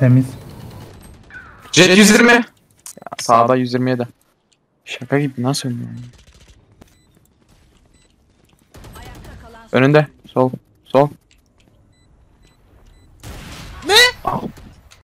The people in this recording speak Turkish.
Temiz. Jet 120. Ya, sağda 127. Şaka gibi nasıl ölmüyor yani? Önünde. Sol. Sol.